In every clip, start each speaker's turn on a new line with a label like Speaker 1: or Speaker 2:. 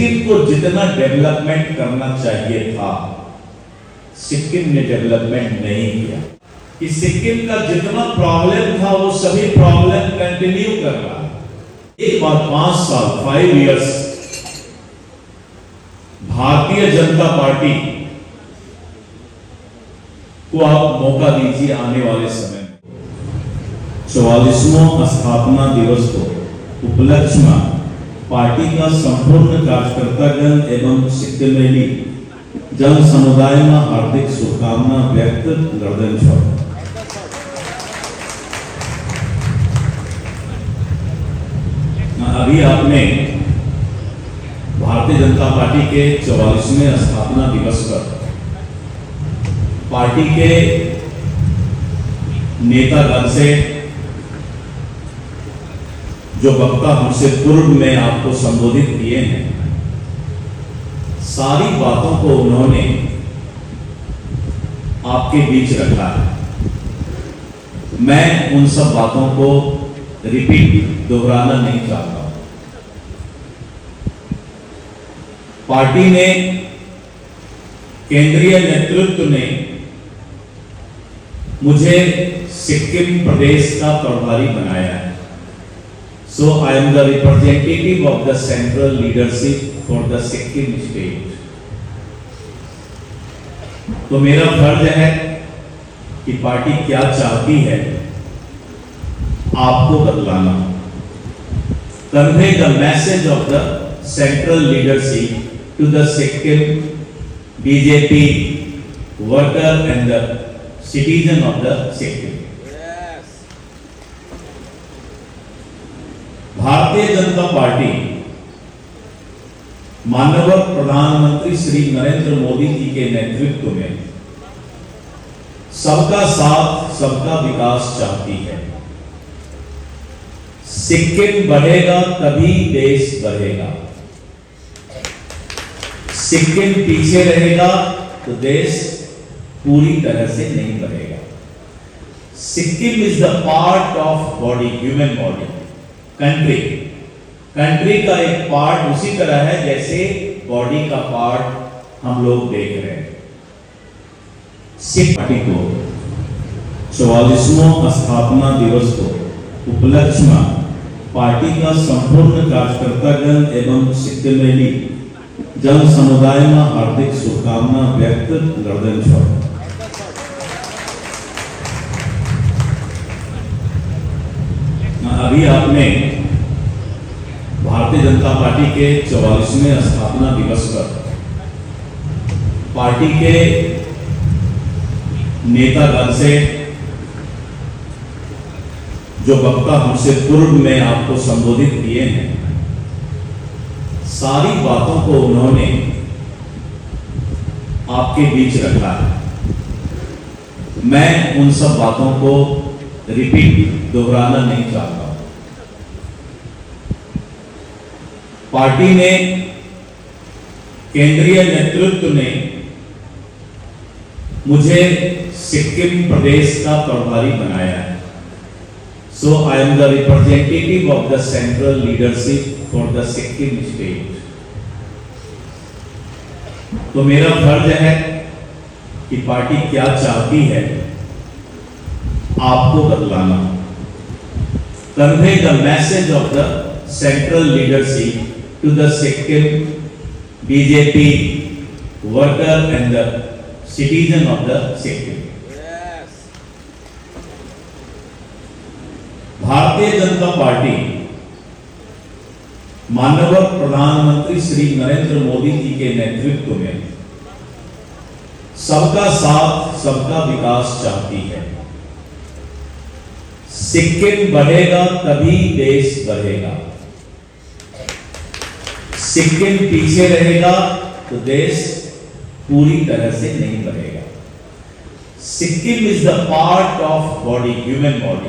Speaker 1: सिक्किम को जितना डेवलपमेंट करना चाहिए था, सिक्किम ने डेवलपमेंट नहीं किया। कि सिक्किम का जितना प्रॉब्लम था वो सभी प्रॉब्लम कंटिन्यू कर रहा है। एक बार 5 साल 5 इयर्स भारतीय जनता पार्टी को आप मौका दीजिए। आने वाले समय में 44वां स्थापना दिवस को उपलक्ष्य में पार्टी का संपूर्ण कार्यकर्तागण एवं सिक्किमेली जन समुदाय में हार्दिक शुभकामना व्यक्त गर्दन छो। अभी आपने भारतीय जनता पार्टी के 44वें स्थापना दिवस पर पार्टी के नेतागण से जो वक्ता हमसे पूर्व में आपको संबोधित किए हैं, सारी बातों को उन्होंने आपके बीच रखा है। मैं उन सब बातों को रिपीट दोहराना नहीं चाहता। पार्टी ने, केंद्रीय नेतृत्व ने मुझे सिक्किम प्रदेश का प्रभारी बनाया है। So I am the representative of the central leadership for the Sikkim state. तो मेरा फर्ज है कि पार्टी क्या चाहती है आपको बतलाना। Convey the message of the central leadership to the Sikkim BJP worker and the citizen of the Sikkim. भारतीय जनता पार्टी माननीय प्रधानमंत्री श्री नरेंद्र मोदी जी के नेतृत्व में सबका साथ सबका विकास चाहती है। सिक्किम बढ़ेगा तभी देश बढ़ेगा। सिक्किम पीछे रहेगा तो देश पूरी तरह से नहीं बढ़ेगा। Sikkim is the part of body, human body. Country का एक पार्ट उसी तरह है जैसे बॉडी का पार्ट हम लोग देख रहे हैं। सिख पार्टी को 44वां स्थापना दिवस को उपलक्ष्य में पार्टी का संपूर्ण कार्यकर्तागण एवं सिक्किमेली जन समुदाय में हार्दिक शुभकामना व्यक्त गर्दन छो। अभी आपने भारतीय जनता पार्टी के 44वें स्थापना दिवस पर पार्टी के नेतागण से जो वक्ता हमसे पूर्व में आपको संबोधित किए हैं, सारी बातों को उन्होंने आपके बीच रखा है। मैं उन सब बातों को रिपीट दोहराना नहीं चाहता। पार्टी ने, केंद्रीय नेतृत्व ने मुझे सिक्किम प्रदेश का प्रभारी बनाया है। So I am the representative of the central leadership for the Sikkim state. तो मेरा फर्ज है कि पार्टी क्या चाहती है आपको बतलाना। Convey the message of the central leadership to the Sikkim BJP worker and the citizen of the Sikkim. भारतीय जनता पार्टी माननीय प्रधानमंत्री श्री नरेंद्र मोदी जी के नेतृत्व में सबका साथ सबका विकास चाहती है। सिक्किम बढ़ेगा तभी देश बढ़ेगा। सिक्किम पीछे रहेगा तो देश पूरी तरह से नहीं बढ़ेगा। Sikkim is the part of body, human body.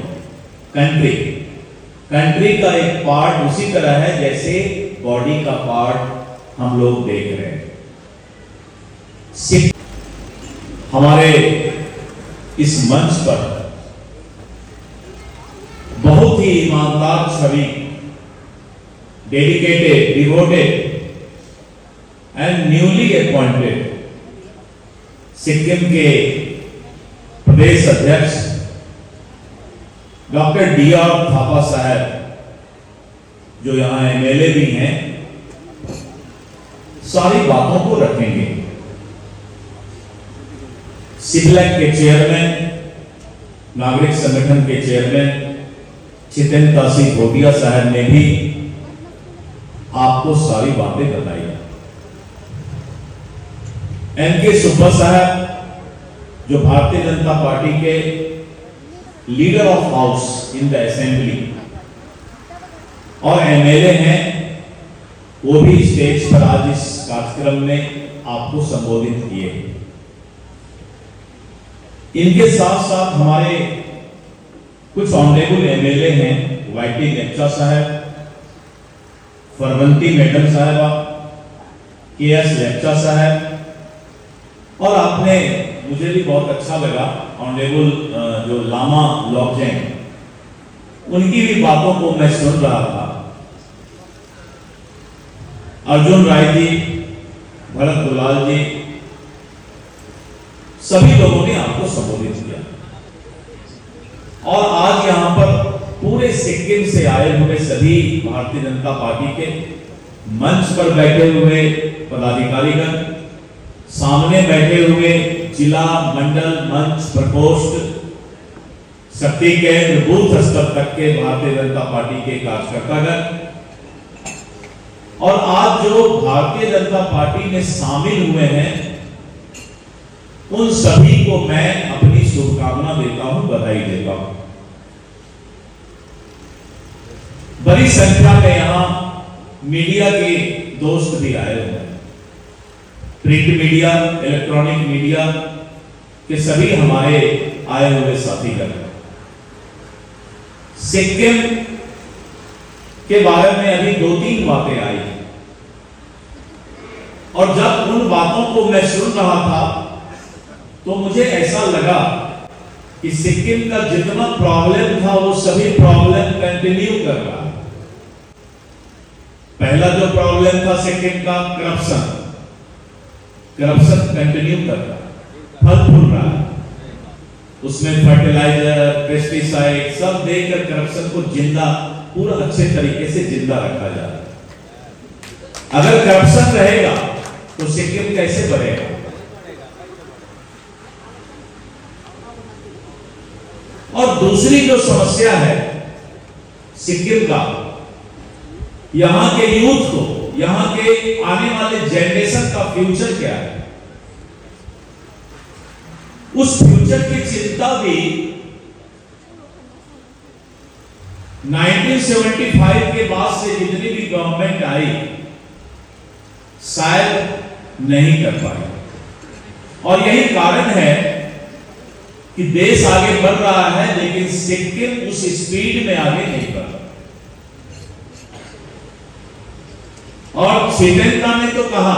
Speaker 1: Country का एक पार्ट उसी तरह है जैसे बॉडी का पार्ट हम लोग देख रहे हैं। हमारे इस मंच पर बहुत ही ईमानदार छवि, dedicated, devoted and newly appointed Sikkim के प्रदेश अध्यक्ष डॉक्टर डी.आर. थापा साहब, जो यहां एमएलए भी हैं, सारी बातों को रखेंगे। सिबलैक के चेयरमैन, नागरिक संगठन के चेयरमैन चितेंद्र दासी भोटिया साहब ने भी आपको सारी बातें बताई। एन.के. सुब्बा साहब, जो भारतीय जनता पार्टी के leader of house in the assembly और एमएलए हैं, वो भी स्टेज पर आज इस कार्यक्रम में आपको संबोधित किए। इनके साथ साथ हमारे कुछ ऑनरेबल एमएलए हैं, वाईटी नेक्चा साहब, फरवंती मैडम साहबा, के.एस. लेप्चा साहब, और आपने, मुझे भी बहुत अच्छा लगा, ऑनरेबल जो लामा लॉकजेंग, उनकी भी बातों को मैं सुन रहा था। अर्जुन राय जी, भरत दुलाल जी, सभी लोगों ने आपको संबोधित किया। और आज यहां पर पूरे सिक्किम से आए हुए सभी भारतीय जनता पार्टी के मंच पर बैठे हुए पदाधिकारीगण, सामने बैठे हुए जिला, मंडल, मंच, प्रकोष्ठ, शक्ति केंद्र, बूथ स्तर तक के भारतीय जनता पार्टी के कार्यकर्तागण, और आज जो भारतीय जनता पार्टी में शामिल हुए हैं, उन सभी को मैं अपनी शुभकामना देता हूं, बधाई देता हूं। बड़ी संख्या में यहां मीडिया के दोस्त भी आए हुए हैं, प्रिंट मीडिया, इलेक्ट्रॉनिक मीडिया के सभी हमारे आए हुए साथीगण। सिक्किम के बारे में अभी 2-3 बातें आई, और जब उन बातों को मैं सुन रहा था तो मुझे ऐसा लगा कि सिक्किम का जितना प्रॉब्लम था वो सभी प्रॉब्लम कंटिन्यू कर रहा है। पहला जो प्रॉब्लम था सिक्किम का, करप्शन कंटिन्यू कर रहा है, फल फूल रहा है। उसमें फर्टिलाइजर, पेस्टिसाइड सब देकर करप्शन को जिंदा, पूरा अच्छे तरीके से जिंदा रखा जा रहा है। अगर करप्शन रहेगा तो सिक्किम कैसे बढ़ेगा? और दूसरी जो समस्या है सिक्किम का, यहां के यूथ को, यहां के आने वाले जनरेशन का फ्यूचर क्या है, उस फ्यूचर की चिंता भी 1975 के बाद से जितनी भी गवर्नमेंट आई शायद नहीं कर पाई। और यही कारण है कि देश आगे बढ़ रहा है, लेकिन सिक्किम उस स्पीड में आगे नहीं बढ़ रहा। और श्रीलंका ने तो कहा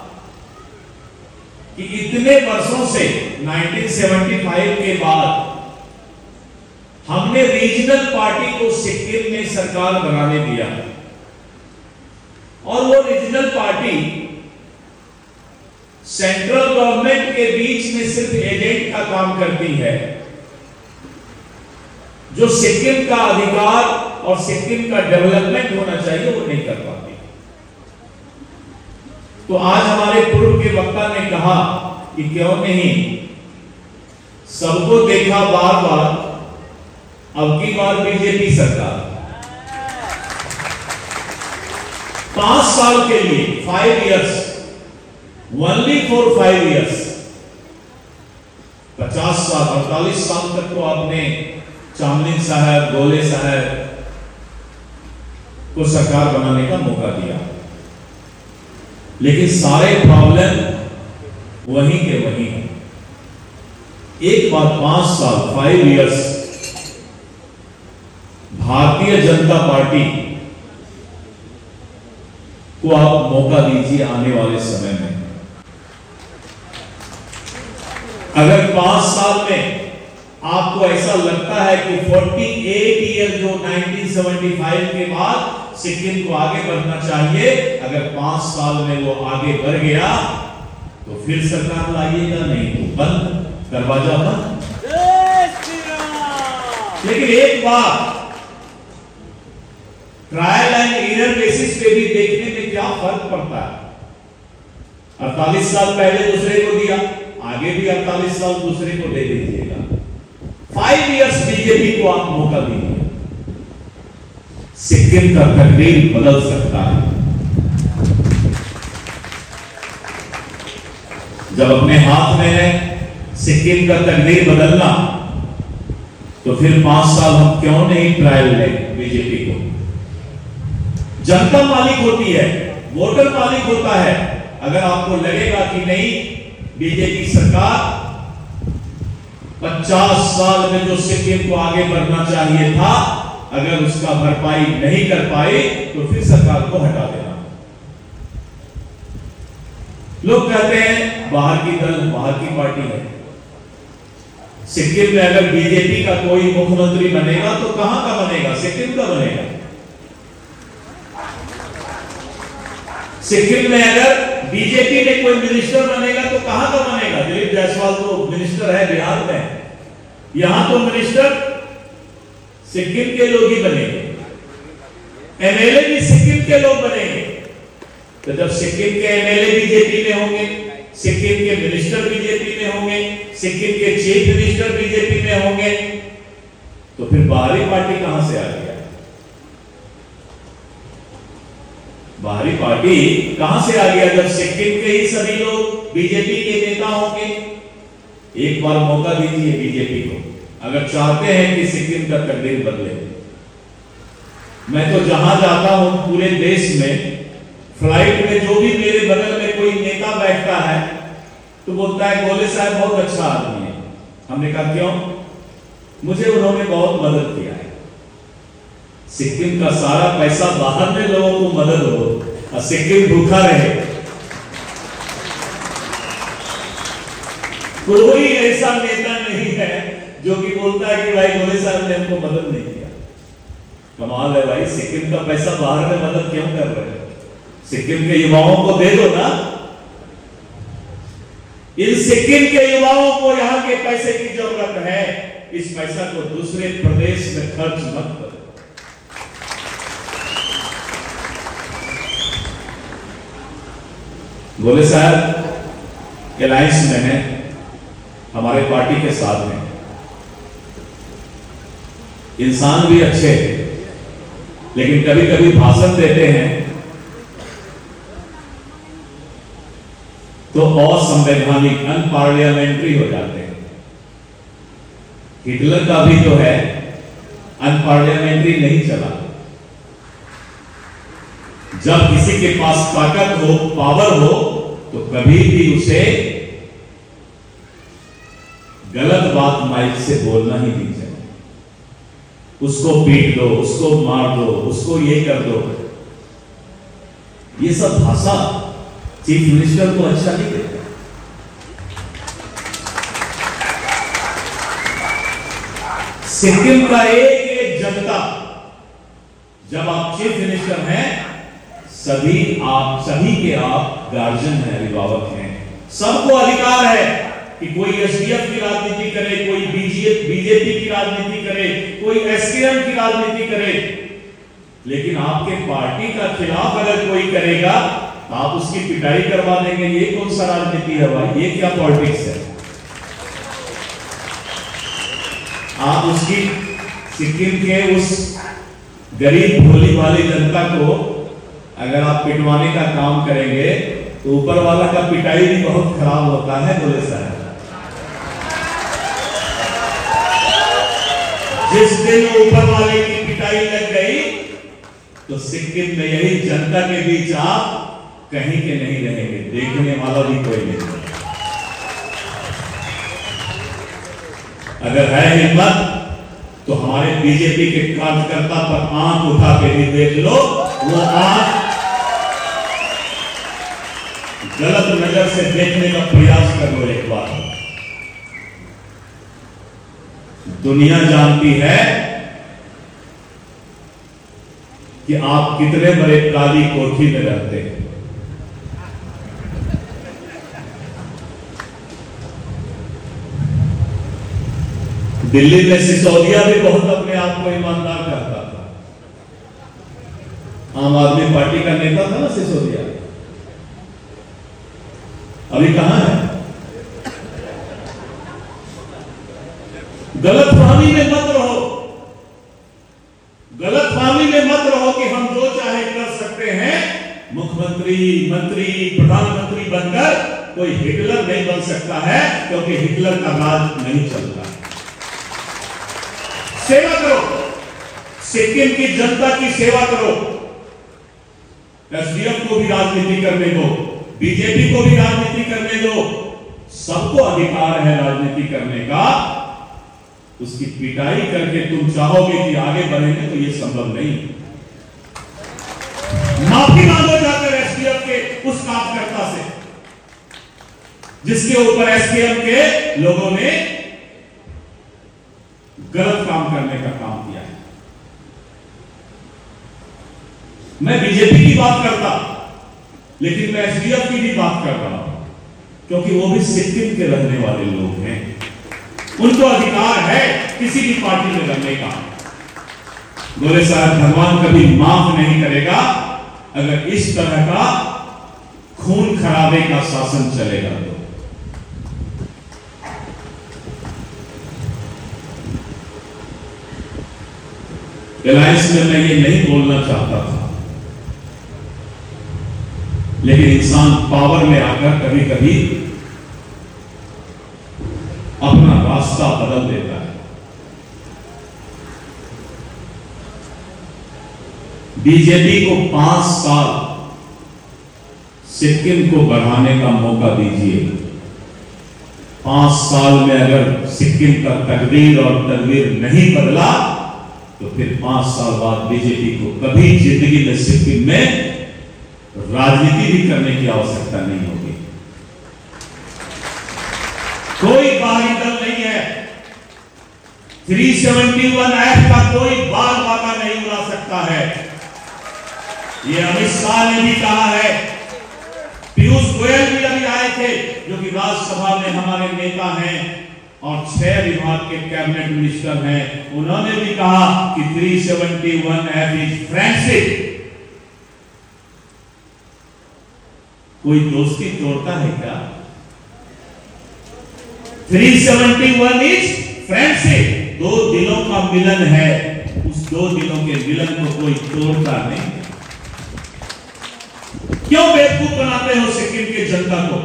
Speaker 1: कि इतने वर्षों से 1975 के बाद हमने रीजनल पार्टी को सिक्किम में सरकार बनाने दिया, और वो रीजनल पार्टी सेंट्रल गवर्नमेंट के बीच में सिर्फ एजेंट का काम करती है, जो सिक्किम का अधिकार और सिक्किम का डेवलपमेंट होना चाहिए वो नहीं कर पाती। तो आज हमारे पूर्व के वक्ता ने कहा कि क्यों नहीं, सबको देखा बार बार, अब की बार बीजेपी सरकार 5 साल के लिए, 5 years, only for 5 years, 50 साल, 48 साल तक तो आपने चामलिंग साहब, गोले साहब को सरकार बनाने का मौका दिया, लेकिन सारे प्रॉब्लम वहीं के वहीं हैं। एक बात, 5 साल, 5 years भारतीय जनता पार्टी को आप मौका दीजिए आने वाले समय में। अगर 5 साल में आपको ऐसा लगता है कि 48 ईयर जो 1975 के बाद सिक्किम को आगे बढ़ना चाहिए। अगर 5 साल में वो आगे बढ़ गया तो फिर सरकार लाइएगा, नहीं तो बंद, दरवाजा बंद। लेकिन एक बात, ट्रायल एंड एरर बेसिस पे भी देखने में क्या फर्क पड़ता है। 48 साल पहले दूसरे को दिया, आगे भी 48 साल दूसरे को दे दीजिएगा। 5 इयर्स बीजेपी को आप मौका दीजिए, सिक्किम का तकदीर बदल सकता है। जब अपने हाथ में है सिक्किम का तकदीर बदलना, तो फिर 5 साल हम क्यों नहीं ट्रायल लें बीजेपी को। जनता मालिक होती है, वोटर मालिक होता है। अगर आपको लगेगा कि नहीं बीजेपी सरकार 50 साल में जो सिक्किम को आगे बढ़ना चाहिए था, अगर उसका भरपाई नहीं कर पाई, तो फिर सरकार को हटा देना। लोग कहते हैं बाहर की दल, बाहर की पार्टी है। सिक्किम में अगर बीजेपी का कोई मुख्यमंत्री बनेगा तो कहां का बनेगा, सिक्किम का बनेगा। सिक्किम में अगर बीजेपी में कोई मिनिस्टर बनेगा तो कहां का बनेगा। दिलीप जायसवाल तो मिनिस्टर है बिहार में, यहां तो मिनिस्टर सिक्किम के लोग ही बनेंगे, एमएलए भी सिक्किम के लोग बनेंगे। तो जब सिक्किम के एमएलए बीजेपी में होंगे, सिक्किम के मिनिस्टर बीजेपी में होंगे, सिक्किम के चीफ मिनिस्टर बीजेपी में होंगे, तो फिर बाहरी पार्टी कहां से आ गया, बाहरी पार्टी कहां से आ गया। जब सिक्किम के ही सभी लोग बीजेपी के नेता होंगे। एक बार मौका दीजिए बीजेपी को, अगर चाहते हैं कि सिक्किम का तकदीर बदले। मैं तो जहां जाता हूं पूरे देश में, फ्लाइट में जो भी मेरे बगल में कोई नेता बैठता है तो बोलता है गोले साहब बहुत अच्छा आदमी है। हमने कहा क्यों? मुझे उन्होंने बहुत मदद किया है। सिक्किम का सारा पैसा बाहर में लोगों को मदद हो और सिक्किम भूखा रहे। कोई ऐसा नेता नहीं है जो कि बोलता है कि भाई गोले साहब ने हमको मदद नहीं किया। कमाल है भाई, सिक्किम का पैसा बाहर में मदद क्यों कर रहे हैं? सिक्किम के युवाओं को दे दो ना। इन सिक्किम के युवाओं को यहां के पैसे की जरूरत है, इस पैसा को दूसरे प्रदेश में खर्च मत करो। गोले साहब अलायंस में है, हमारे पार्टी के साथ हैं, इंसान भी अच्छे हैं, लेकिन कभी कभी भाषण देते हैं तो असंवैधानिक, अनपार्लियामेंट्री हो जाते हैं। हिटलर का भी जो है अनपार्लियामेंट्री नहीं चला। जब किसी के पास ताकत हो, पावर हो, तो कभी भी उसे गलत बात माइक से बोलना ही नहीं चाहिए। उसको पीट दो, उसको मार दो, उसको ये कर दो। ये सब भाषा चीफ मिनिस्टर को अच्छा नहीं लगता। सिक्किम का एक एक जनता, जब आप चीफ मिनिस्टर हैं, सभी के आप गार्जियन हैं, अभिभावक हैं। सबको अधिकार है कि कोई एसडीएफ की राजनीति करे, कोई बीजेपी की राजनीति करे, कोई एसकेएम की राजनीति करे, लेकिन आपके पार्टी का खिलाफ अगर कोई करेगा तो आप उसकी पिटाई करवा देंगे। ये कौन सा राजनीति है भाई? ये क्या पॉलिटिक्स है? आप उसकी, सिक्किम के उस गरीब भोली वाली जनता को अगर आप पिटवाने का काम करेंगे तो ऊपर वाला का पिटाई भी बहुत खराब होता है। बोले साहब, जिस दिन ऊपर वाले की पिटाई लग गई तो सिक्किम में यही जनता के बीच आप कहीं के नहीं रहेंगे, देखने वाला भी कोई नहीं। अगर है हिम्मत तो हमारे बीजेपी के कार्यकर्ता पर आंख उठा के भी देख लो, वो आंख गलत नजर से देखने का प्रयास कर लो एक बार। दुनिया जानती है कि आप कितने बड़े काली कोठी में रहते हैं। दिल्ली में सिसोदिया भी बहुत अपने आप को ईमानदार करता था। आम आदमी पार्टी का नेता था ना सिसोदिया, अभी कहां है? गलतफहमी में मत रहो, गलतफहमी में मत रहो कि हम जो चाहे कर सकते हैं। मुख्यमंत्री, मंत्री, प्रधानमंत्री बनकर कोई हिटलर नहीं बन सकता है, क्योंकि हिटलर का राज नहीं चलता। सेवा करो, सिक्किम की जनता की सेवा करो। एसडीएफ को भी राजनीति करने दो, बीजेपी को भी राजनीति करने दो, सबको अधिकार है राजनीति करने का। उसकी पिटाई करके तुम चाहोगे कि आगे बढ़ेंगे, तो यह संभव नहीं। माफी मांगो जाकर एसडीएफ के उस कार्यकर्ता से जिसके ऊपर एसकेएम के लोगों ने गलत काम करने का काम किया है। मैं बीजेपी की बात करता, लेकिन मैं एसडीएफ की भी बात कर रहा हूं, क्योंकि वो भी सिक्किम के रहने वाले लोग हैं। उनको अधिकार है किसी भी पार्टी में रहने का। बोले साहब, भगवान कभी माफ नहीं करेगा अगर इस तरह का खून खराबे का शासन चलेगा तो। अलायंस में मैं ये नहीं बोलना चाहता था, लेकिन इंसान पावर में आकर कभी कभी अपना रास्ता बदल देता है। बीजेपी को 5 साल सिक्किम को बढ़ाने का मौका दीजिए। 5 साल में अगर सिक्किम का तकदीर और तकदीर नहीं बदला, तो फिर 5 साल बाद बीजेपी को कभी जिंदगी में सिक्किम में राजनीति भी करने की आवश्यकता नहीं होगी। कोई बाहरी दल नहीं है, 371 एक्ट का कोई बाल बाका नहीं उड़ा सकता है। ये अमित शाह ने भी कहा है, पीयूष गोयल भी अभी आए थे, जो कि राज्यसभा में हमारे नेता हैं और 6 विभाग के कैबिनेट मिनिस्टर हैं। उन्होंने भी कहा कि 371 एक्ट इज फ्रेंडशिप। कोई दोस्ती तोड़ता है क्या? 371 इज फ्रेंडशिप, 2 दिलों का मिलन है। उस 2 दिलों के मिलन को कोई तोड़ता नहीं। क्यों बेवकूफ बनाते हो सिक्किम की जनता को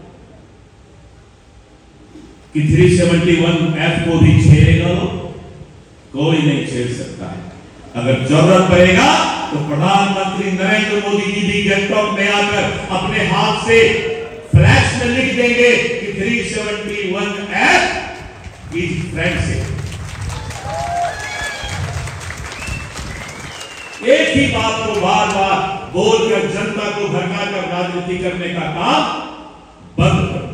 Speaker 1: कि 371 एक्ट को भी छेड़ेगा? कोई नहीं छेड़ सकता है। अगर जरूरत पड़ेगा तो प्रधानमंत्री नरेंद्र मोदी जी भी गैंगटॉक में आकर अपने हाथ से फ्लैश में लिख देंगे कि 371 एक्ट इज फ्रेंडशिप। एक ही बात को बार बार बोलकर जनता को भड़काकर राजनीति करने का काम बंद करो।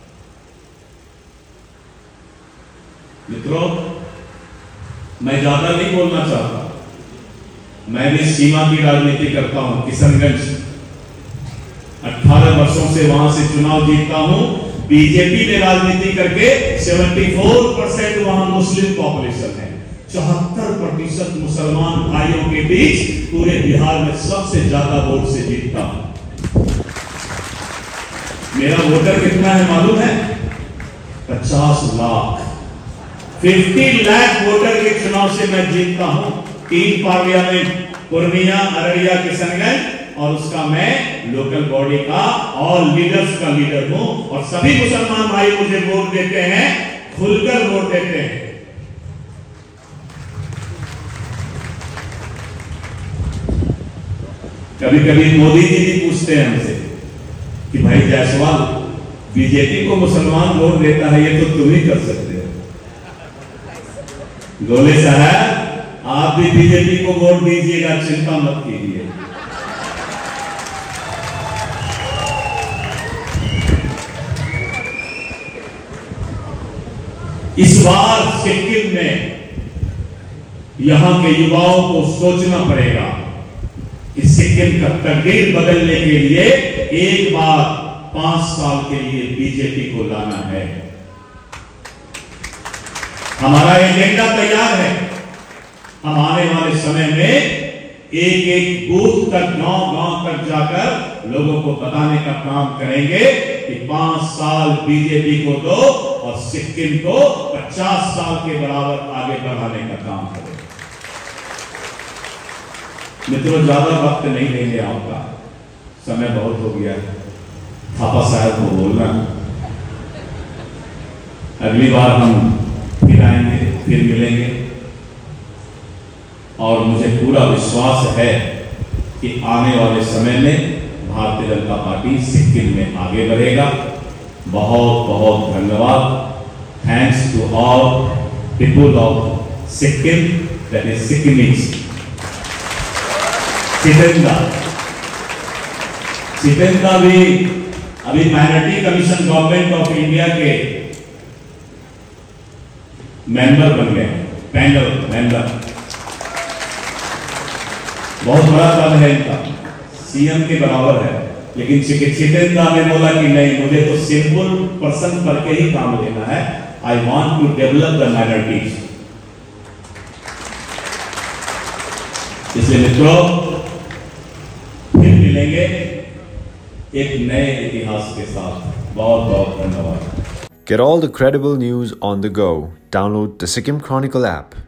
Speaker 1: मित्रों, मैं ज्यादा नहीं बोलना चाहता। मैं भी सीमा की राजनीति करता हूं, किशनगंज 18 वर्षों से वहां से चुनाव जीतता हूं। बीजेपी ने राजनीति करके 74% वहां मुस्लिम पॉपुलेशन है। 74% मुसलमान भाइयों के बीच पूरे बिहार में सबसे ज्यादा वोट से जीतता हूं। मेरा वोटर कितना है मालूम है? 50 लाख। 50 लाख वोटर के चुनाव से मैं जीतता हूं। 3 पार्लियामेंट, पूर्णिया, अररिया, किशनगंज, और उसका मैं लोकल बॉडी का ऑल लीडर्स का लीडर हूं। और सभी मुसलमान भाई मुझे वोट देते हैं, खुलकर वोट देते हैं। कभी कभी मोदी जी भी पूछते हैं हमसे कि भाई जायसवाल, बीजेपी को मुसलमान वोट देता है, ये तो तुम ही कर सकते हो। गोले साहब, आप भी बीजेपी को वोट दीजिएगा, चिंता मत कीजिए। इस बार सिक्किम में यहां के युवाओं को सोचना पड़ेगा कि सिक्किम का तकदीर बदलने के लिए एक बार 5 साल के लिए बीजेपी को लाना है। हमारा एजेंडा तैयार है। हम आने वाले समय में एक एक बूथ तक, गांव-गांव तक जाकर लोगों को बताने का काम करेंगे कि 5 साल बीजेपी को दो और सिक्किम को 50 साल के बराबर आगे बढ़ाने का काम करें। मित्रों, ज्यादा वक्त नहीं लेंगे आपका, समय बहुत हो गया है। थापा साहब को बोलना, अगली बार हम फिर आएंगे, फिर मिलेंगे और मुझे पूरा विश्वास है कि आने वाले समय में भारतीय जनता पार्टी सिक्किम में आगे बढ़ेगा। बहुत बहुत धन्यवाद। Thanks to all people of Sikkim, that is Sikkimese. Sitendra भी अभी minority commission government of India के मेंबर बन गए, पैनल मेंबर। बहुत बड़ा पद है इनका, सीएम के बराबर है। लेकिन सितेंद्र ने बोला कि नहीं, मुझे तो सिंपल पर्सन करके ही काम लेना है। I want to develop the minorities. इसलिए मित्रों, फिर मिलेंगे एक नए इतिहास के साथ। बहुत बहुत धन्यवाद।
Speaker 2: Get all the credible news on the go. Download the Sikkim Chronicle app.